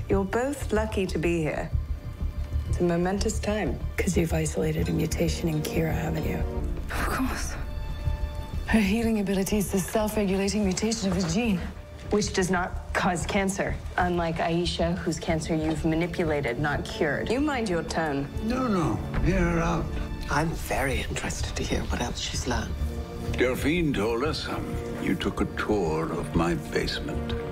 You're both lucky to be here. It's a momentous time. Because you've isolated a mutation in Kira, haven't you? Of course. Her healing ability is the self-regulating mutation of a gene. Which does not cause cancer, unlike Aisha, whose cancer you've manipulated, not cured. You mind your tone. No. Hear her out. I'm very interested to hear what else she's learned. Delphine told us you took a tour of my basement.